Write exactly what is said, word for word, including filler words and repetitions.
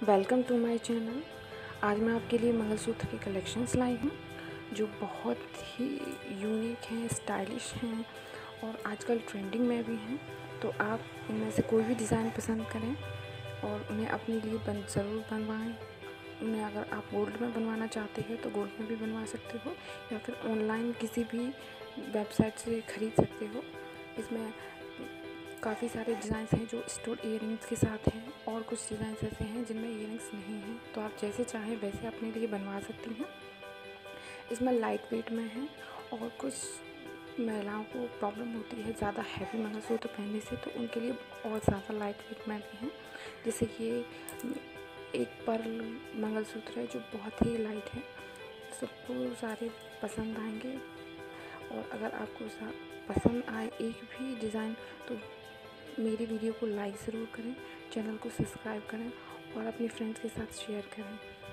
Welcome to my channel. आज मैं आपके लिए मंगलसूत्र की कलेक्शंस लाई हूँ जो बहुत ही यूनिक हैं, स्टाइलिश हैं और आजकल ट्रेंडिंग में भी हैं। तो आप इनमें से कोई भी डिज़ाइन पसंद करें और उन्हें अपने लिए बन ज़रूर बनवाएं। उन्हें अगर आप गोल्ड में बनवाना चाहते हैं तो गोल्ड में भी बनवा सकते हो या फिर ऑनलाइन किसी भी वेबसाइट से ख़रीद सकते हो। इसमें काफ़ी सारे डिज़ाइंस हैं जो स्टोन इयररिंग्स के साथ हैं और कुछ डिज़ाइंस ऐसे हैं जिनमें इयररिंग्स नहीं हैं, तो आप जैसे चाहें वैसे अपने लिए बनवा सकती हैं। इसमें लाइट वेट में है और कुछ महिलाओं को प्रॉब्लम होती है ज़्यादा हैवी मंगलसूत्र पहनने से, तो उनके लिए और ज़्यादा लाइट वेट में भी हैं। जैसे कि ये एक पर्ल मंगलसूत्र है जो बहुत ही लाइट है, सबको सारे पसंद आएंगे। और अगर आपको पसंद आए एक भी डिज़ाइन तो मेरी वीडियो को लाइक ज़रूर करें, चैनल को सब्सक्राइब करें और अपने फ्रेंड्स के साथ शेयर करें।